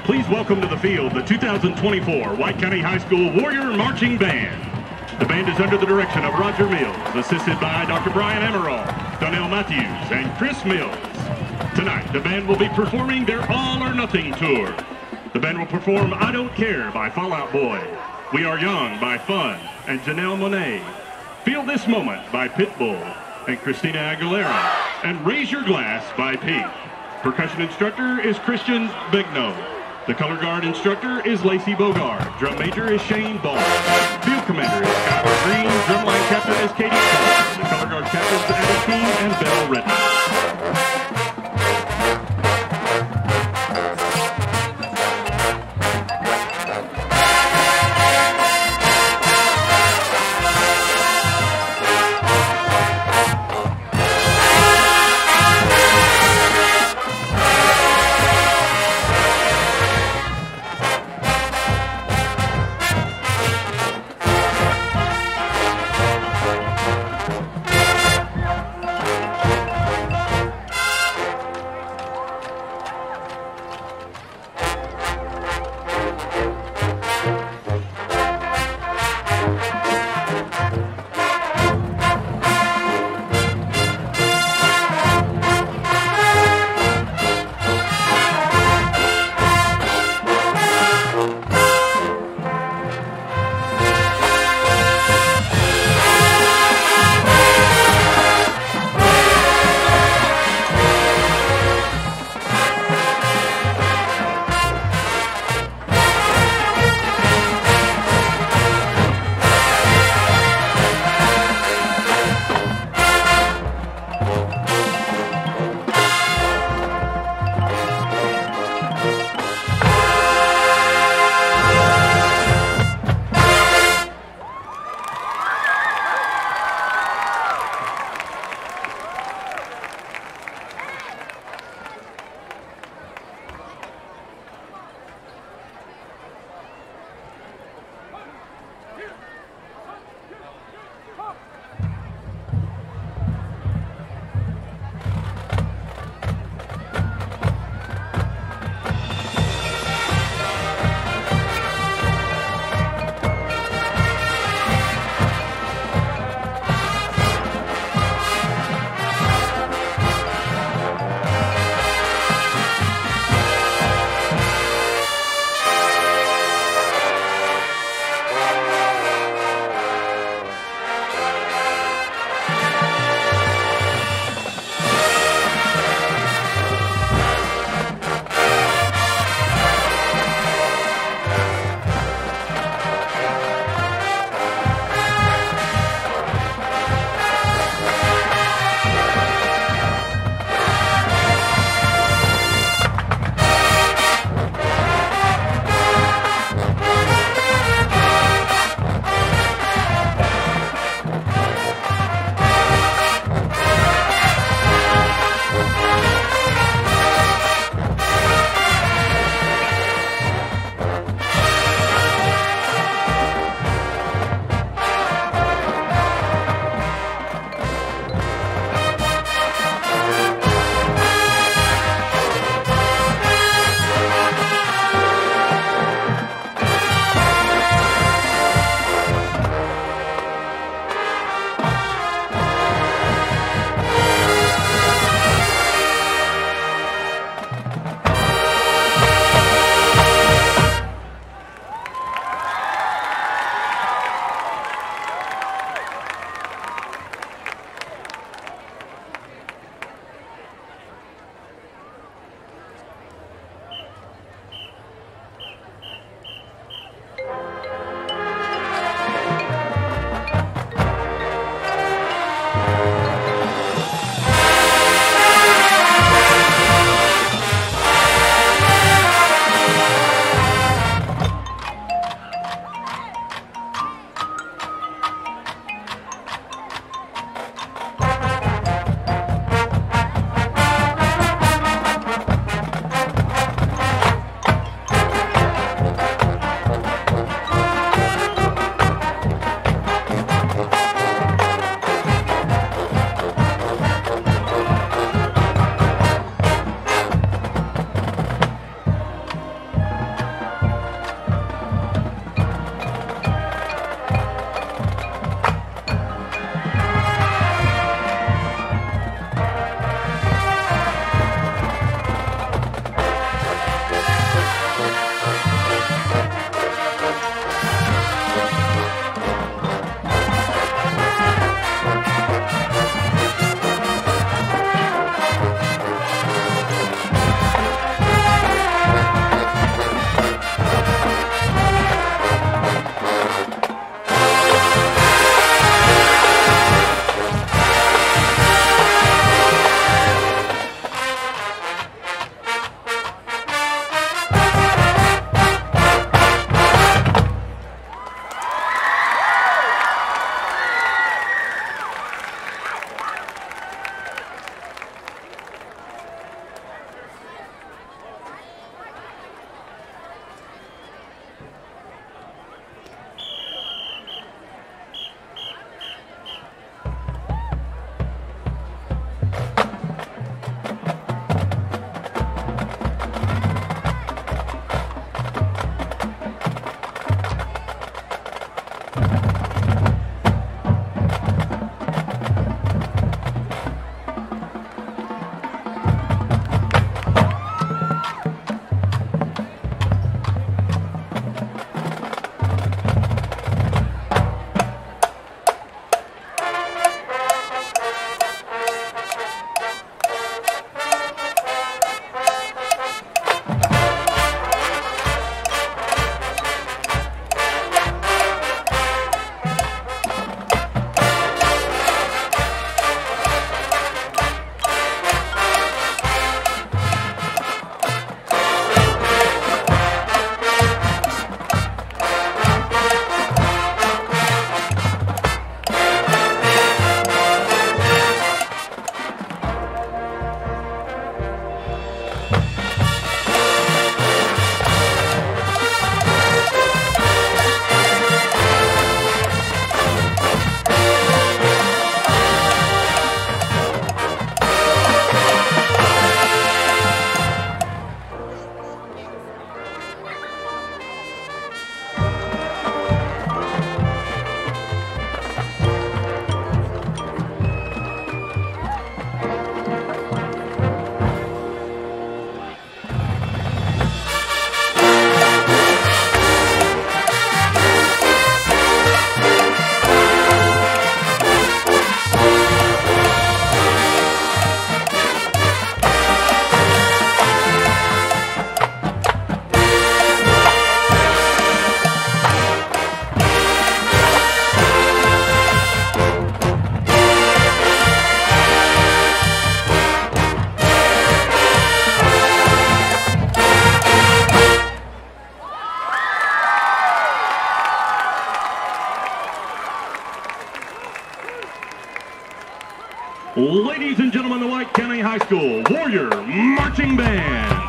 Please welcome to the field the 2024 White County High School Warrior Marching Band. The band is under the direction of Roger Mills, assisted by Dr. Brian Emerald, Donnell Matthews, and Chris Mills. Tonight, the band will be performing their All or Nothing tour. The band will perform I Don't Care by Fall Out Boy, We Are Young by Fun and Janelle Monáe, Feel This Moment by Pitbull and Christina Aguilera, and Raise Your Glass by Pete. Percussion instructor is Christian Bigno. The color guard instructor is Lacey Bogard. Drum major is Shane Ball. Field commander is Skylar Green. Drumline captain is Katie Cole. The color guard captains is Abby Keene and Belle Redmond. Ladies and gentlemen, the White County High School Warrior Marching Band.